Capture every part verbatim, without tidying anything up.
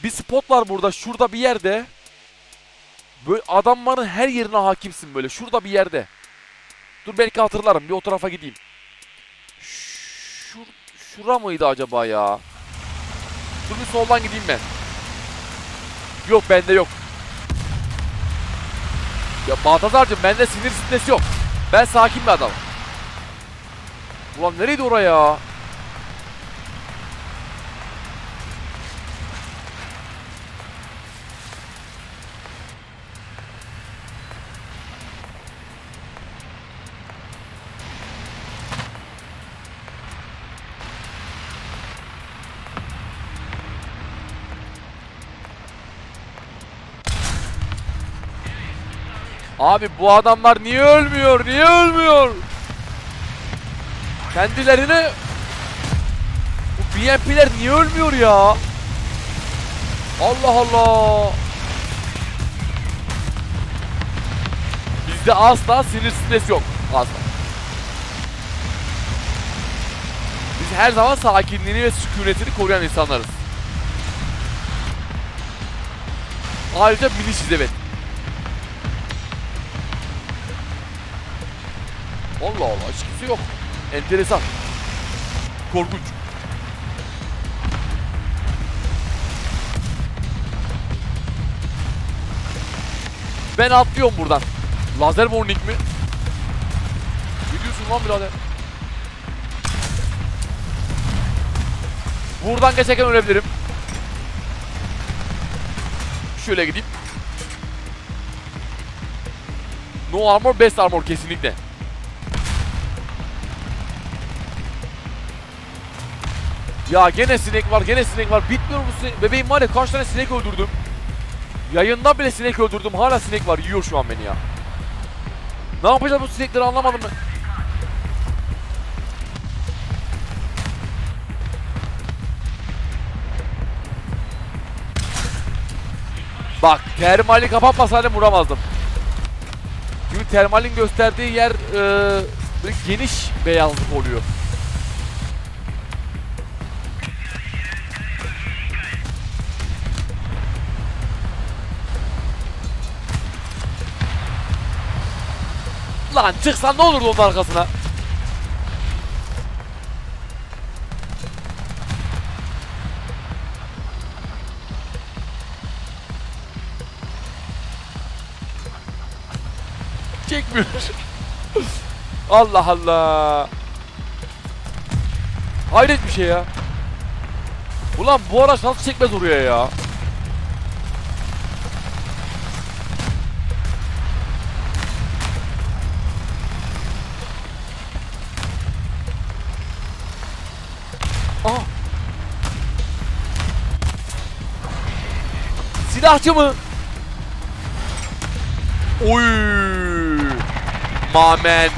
Bir spot var burada. Şurada bir yerde. Böyle adamların her yerine hakimsin böyle. Şurada bir yerde. Dur belki hatırlarım. Bir o tarafa gideyim. Şur, şura mıydı acaba ya? Dur bir soldan gideyim ben. Yok bende yok. Ya Baltazar'cığım bende sinir stresi yok. Ben sakin bir adamım. Ulan nereydi oraya? Abi bu adamlar niye ölmüyor? Niye ölmüyor? Kendilerine... Bu B M P'ler niye ölmüyor ya? Allah Allah. Bizde asla sinir stres yok. Asla. Biz her zaman sakinliğini ve sükunetini koruyan insanlarız. Ayrıca bilinçsiz evet. Allah Allah hiç kimse yok. Enteresan. Korkunç. Ben atlıyorum buradan. Lazer warning mi? Ne diyorsun lan birader? Buradan geçerken ölebilirim. Şöyle gideyim. No armor, best armor kesinlikle. Ya gene sinek var, gene sinek var. Bitmiyor bu sinek. Bebeğim var ya kaç tane sinek öldürdüm. Yayında bile sinek öldürdüm. Hala sinek var. Yiyor şu an beni ya. Ne yapacağız bu sinekleri anlamadım ben. Bak termali kapatmasaydım vuramazdım. Çünkü termalin gösterdiği yer e, geniş beyazlık oluyor. Lan çıksan ne olurdu onun arkasına? Çekmiyor. Allah Allah. Hayret bir şey ya. Ulan bu araç nasıl çekmez oraya ya? Aha. Silahçı mı? Oy. Mamen.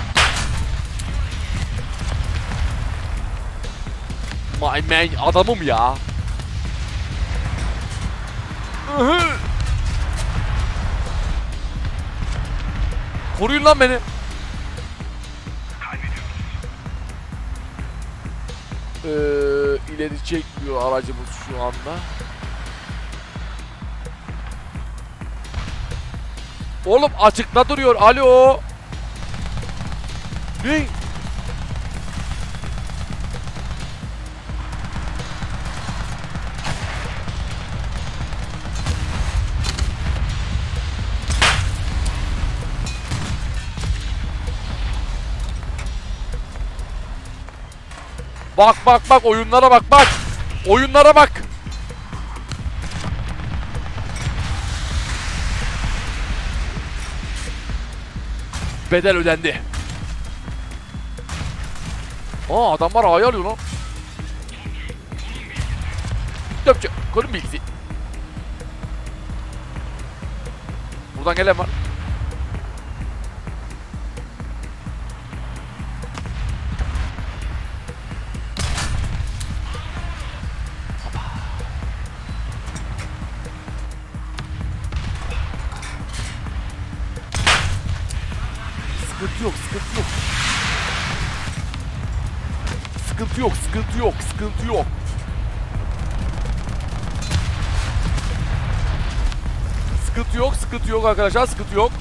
Mamen adamım ya. Koruyun lan beni. Ee, ileri çekmiyor aracımız şu anda. Oğlum açıkta duruyor. Alo. Ne? Bak bak bak oyunlara bak bak. Oyunlara bak. Bedel ödendi. Aa adamlar A'yı alıyor lan. Töpçü. Konum bilgisi. Buradan gelen var. Sıkıntı yok, sıkıntı yok. Sıkıntı yok, sıkıntı yok, sıkıntı yok. Sıkıntı yok, sıkıntı yok arkadaşlar, sıkıntı yok.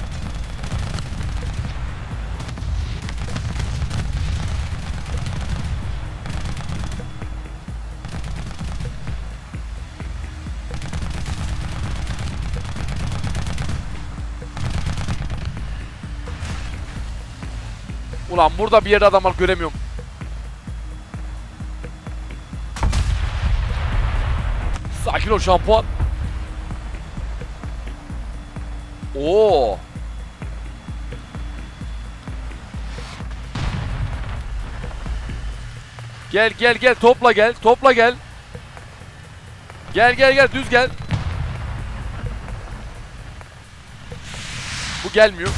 Ulan burada bir yerde adam var, göremiyorum. Sakin ol şampuan. Oo. Gel gel gel, topla gel, topla gel. Gel gel gel, düz gel. Bu gelmiyor.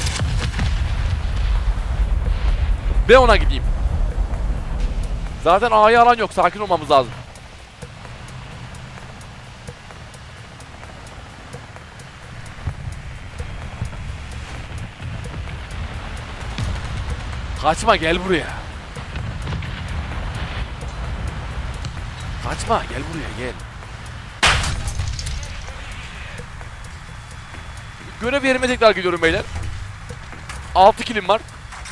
Ben ona gideyim. Zaten A'yı alan yok, sakin olmamız lazım. Kaçma, gel buraya. Kaçma, gel buraya, gel. Görev yerime tekrar gidiyorum beyler. altı kilim var.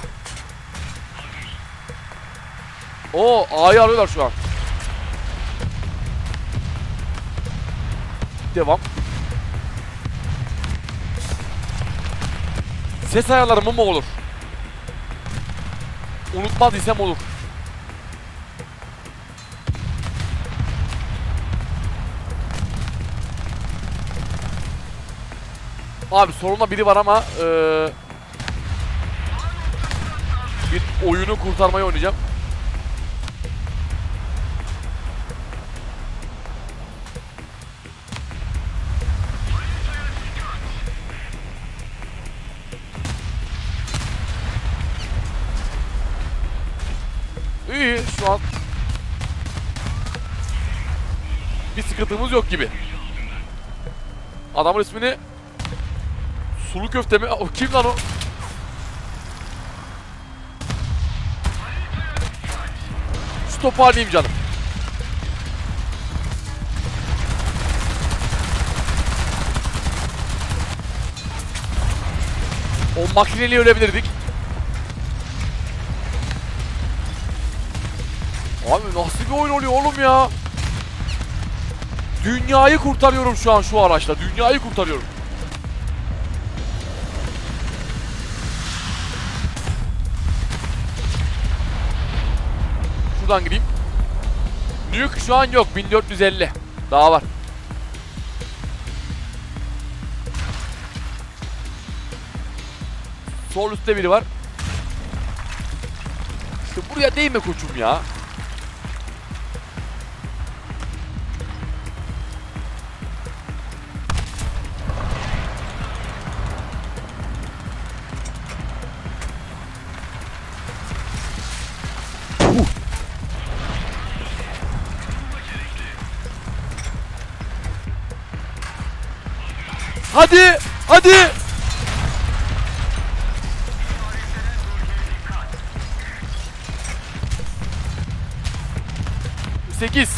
Oo, A'yı alıyorlar şu an. Devam. Ses ayarlarımı mı olur? Unutmaz isem olur. Abi sorunla biri var ama ee, bir oyunu kurtarmayı oynayacağım. İyi, şu an bir sıkıntımız yok gibi. Adamın ismini Sulu Köfte mi? O kim lan o? Şu topu alayım canım. O makineliği ölebilirdik. Abi nasıl bir oyun oluyor oğlum ya? Dünyayı kurtarıyorum şu an şu araçla. Dünyayı kurtarıyorum. Şuradan gireyim. Nuke şu an yok. bin dört yüz elli. Daha var. Sol üstte biri var. İşte buraya değme koçum ya. Hadi! Hadi! sekiz.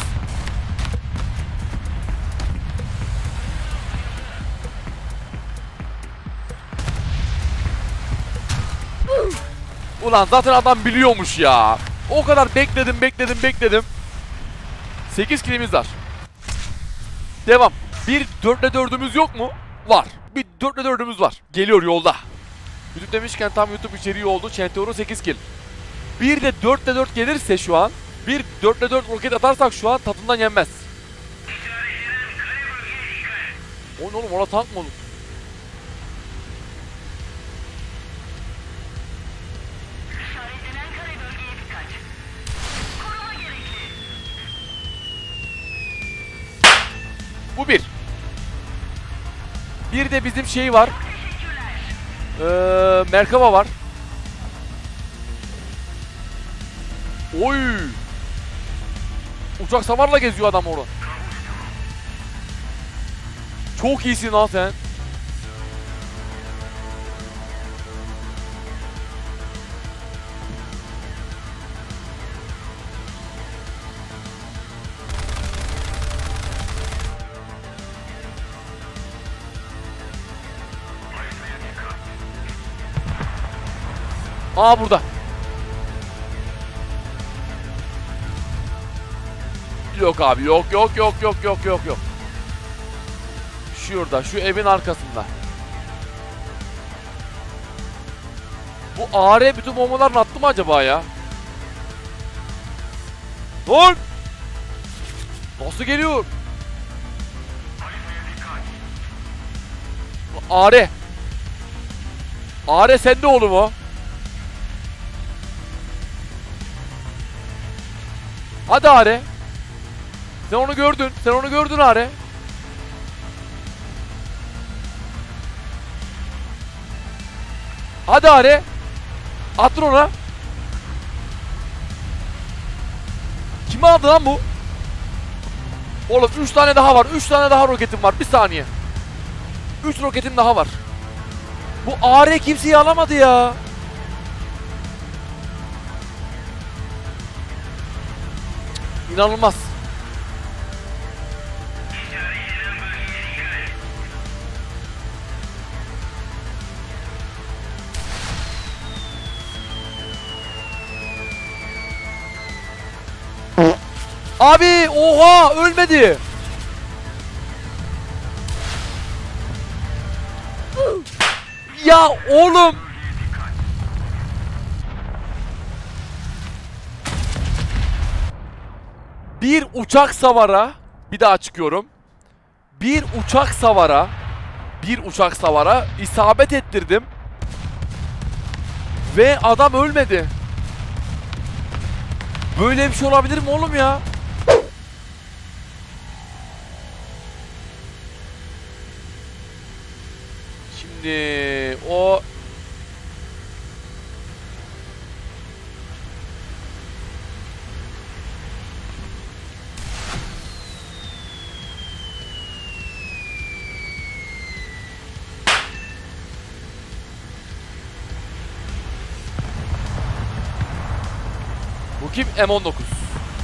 Ulan zaten adam biliyormuş ya. O kadar bekledim, bekledim, bekledim. sekiz kilimiz var. Devam. Bir dörtle dördümüz yok mu? Var. Bir dörtle dördümüz var. Geliyor yolda. YouTube demişken tam YouTube içeriği oldu. Çenteor'un sekiz kill. Bir de dörtle dört gelirse şu an, bir dörtle dört roket atarsak şu an tadından yenmez. O ne oğlum, ona tank mı olur? Bu bir. Bir de bizim şey var. Ee, Merkava var. Oy. Uçak savarla geziyor adam orada. Çok iyisin lan sen. Aa burada. Yok abi, yok yok yok yok yok yok yok. Şurada, şu evin arkasında. Bu A R bütün bombalarını attı mı acaba ya? Dur! Nasıl geliyor? A R. A R sende oğlum o. Hadi A R. Sen onu gördün. Sen onu gördün A R. Hadi A R. Attır ona. Kimi aldı lan bu? Oğlum üç tane daha var. üç tane daha roketim var. Bir saniye. üç roketim daha var. Bu A R kimseyi alamadı ya. İnanılmaz. Abi oha ölmedi. Ya oğlum. Bir uçak savara, bir daha çıkıyorum. Bir uçak savara, bir uçak savara isabet ettirdim. Ve adam ölmedi. Böyle bir şey olabilir mi oğlum ya? Şimdi o bu kim? M on dokuz.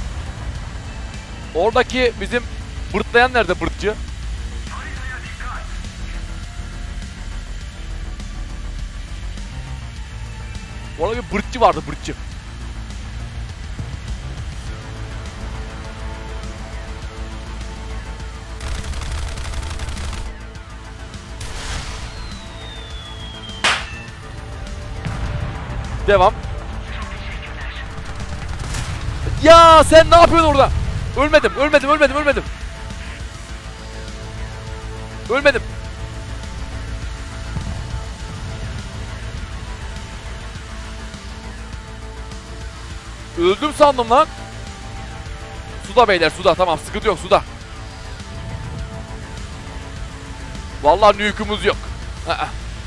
Oradaki bizim bırtlayan nerede bırtçı? Orada bir bırtçı vardı, bırtçı. Devam. Ya sen ne yapıyorsun orada? Ölmedim, ölmedim, ölmedim, ölmedim. Ölmedim. Öldüm sandım lan. Suda beyler, suda. Tamam, sıkıntı yok, suda. Vallahi nükümüz yok. Aa.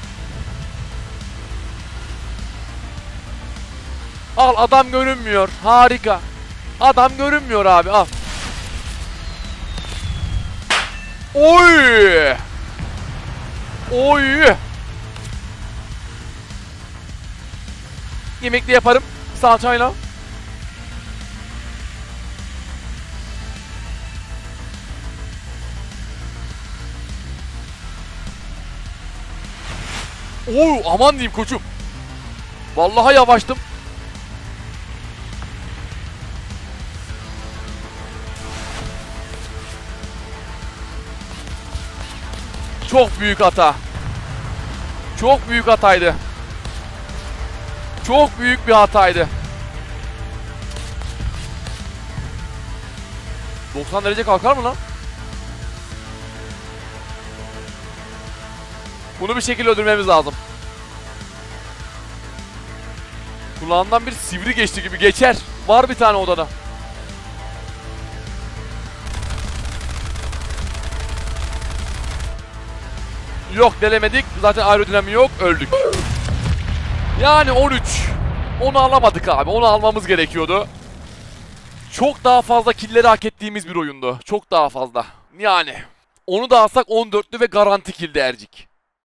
Al, adam görünmüyor. Harika. Adam görünmüyor abi, al. Oy! Oy! Yemekli yaparım salçayla. Oy, aman diyeyim koçum. Vallahi yavaştım. Çok büyük hata. Çok büyük hataydı. Çok büyük bir hataydı. doksan derece kalkar mı lan? Bunu bir şekilde öldürmemiz lazım. Kulağından bir sivri geçti gibi geçer. Var bir tane odada. Yok, delemedik. Zaten aerodinami yok. Öldük. Yani on üç. Onu alamadık abi. Onu almamız gerekiyordu. Çok daha fazla killleri hak ettiğimiz bir oyundu. Çok daha fazla. Yani. Onu da alsak on dörtlü ve garanti kill dercik.